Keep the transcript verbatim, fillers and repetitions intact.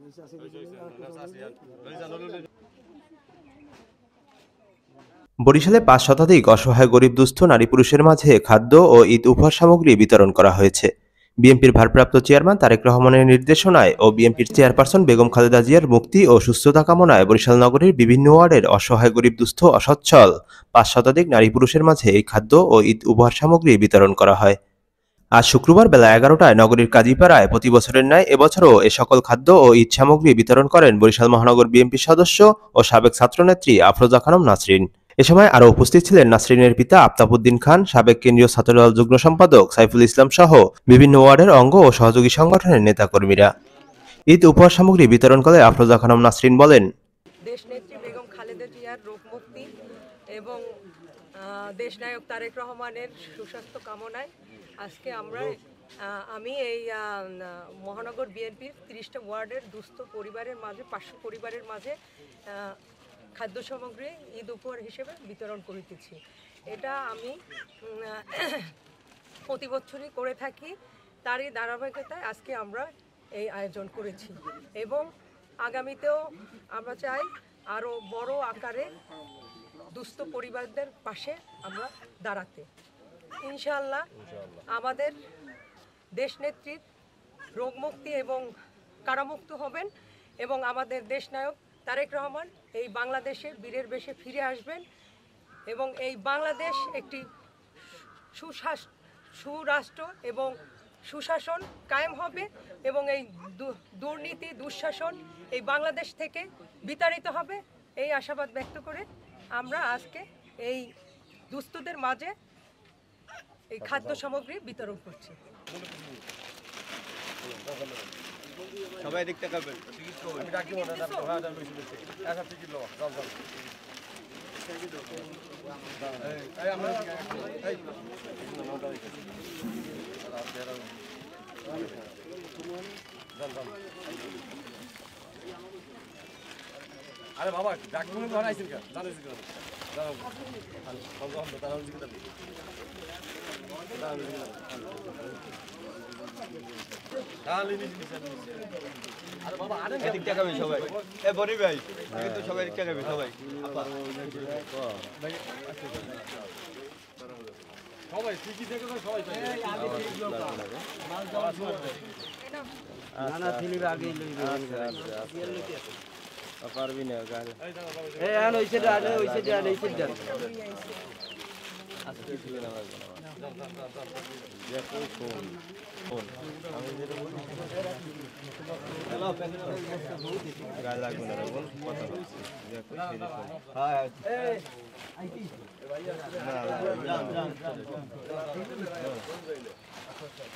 বরিশালে পাঁচ শতাধিক অসহায় গরিব দুস্থ নারী পুরুষের মাঝে খাদ্য ও ঈদ উপহার সামগ্রী বিতরণ করা হয়েছে। বিএনপির ভারপ্রাপ্ত চেয়ারম্যান তারেক রহমানের নির্দেশনায় ও বিএনপির চেয়ারপারসন বেগম খালেদা জিয়ার মুক্তি ও সুস্থতা কামনায় বরিশাল নগরীর বিভিন্ন ওয়ার্ডের অসহায় গরিব দুস্থ অসচ্ছল পাঁচ শতাধিক নারী পুরুষের মাঝে এই খাদ্য ও ঈদ উপহার সামগ্রী বিতরণ করা হয়। আজ শুক্রবার বেলা এগারোটায় নগরীর কাজীপাড়ায় প্রতি বছরের ন্যায় এবছরও এ সকল খাদ্য ও ঈদ সামগ্রী বিতরণ করেন বরিশাল মহানগর বিএনপির সদস্য ও সাবেক ছাত্রনেত্রী আফরোজা খানম নাসরিন। এ সময় আরও উপস্থিত ছিলেন নাসরিনের পিতা আফতাবউদ্দিন খান, সাবেক কেন্দ্রীয় ছাত্রদল যুগ্ম সম্পাদক সাইফুল ইসলাম সহ বিভিন্ন ওয়ার্ডের অঙ্গ ও সহযোগী সংগঠনের নেতাকর্মীরা। ঈদ উপহার সামগ্রী বিতরণ করে আফরোজা খানম নাসরিন বলেন, দেশনেত্রী বেগম খালেদা জিয়ার রোগমুক্তি এবং দেশনায়ক তারেক রহমানের সুস্বাস্থ্য কামনায় আজকে আমরা আমি এই মহানগর বিএনপির তিরিশটা ওয়ার্ডের দুস্থ পরিবারের মাঝে পাঁচশো পরিবারের মাঝে খাদ্য সামগ্রী ঈদ উপহার হিসেবে বিতরণ করিতেছি। এটা আমি প্রতি বছরই করে থাকি, তারই ধারাবাহিকতায় আজকে আমরা এই আয়োজন করেছি এবং আগামীতেও আমরা চাই আরও বড় আকারে দুস্থ পরিবারদের পাশে আমরা দাঁড়াতে। ইনশাআল্লাহ আমাদের দেশনেত্রীর রোগমুক্তি এবং কারামুক্ত হবেন এবং আমাদের দেশনায়ক তারেক রহমান এই বাংলাদেশের বীরের বেশে ফিরে আসবেন এবং এই বাংলাদেশ একটি সুশাস সুরাষ্ট্র এবং সুশাসন কায়েম হবে এবং এই দুর্নীতি দুঃশাসন এই বাংলাদেশ থেকে বিতাড়িত হবে। এই আশাবাদ ব্যক্ত করে আমরা আজকে এই দুস্থদের মাঝে এই খাদ্য সামগ্রী বিতরণ করছি। সবাই দেখতে পাবেন। আমি ডাকি মনে না আপনারা ভাড়া বেশি বেশি এক হাত টিকিট লও চল চল এই এই আমরা এই নটা দিকে আরে বাবা ডাকি মনে ঘর আইছেন কেন জানেন কি দাঁড়াও দাঁড়াও দাঁড়াও দিকে দাঁড়াও আরে বাবা আরে এদিক তাকাবে সবাই এ বড়ি ভাই কিন্তু সবাই এদিক তাকাবে সবাই আপা সবাই ঠিকই থেকে সবাই এই আগে ঠিক লোক মাল যাওয়া না না ফিলিপ আগে লইবে আচ্ছা পারবি না গান এই আন হইছে দা আরে হইছে দা হইছে দা আজকে ছিল না যে কোন কোন কোন আমি যেটা বলছি হ্যালো গাল লাগবে না বল কথা বলছি যে কোন সিরিয়াস হ্যাঁ এই আইটি ভাইয়া না না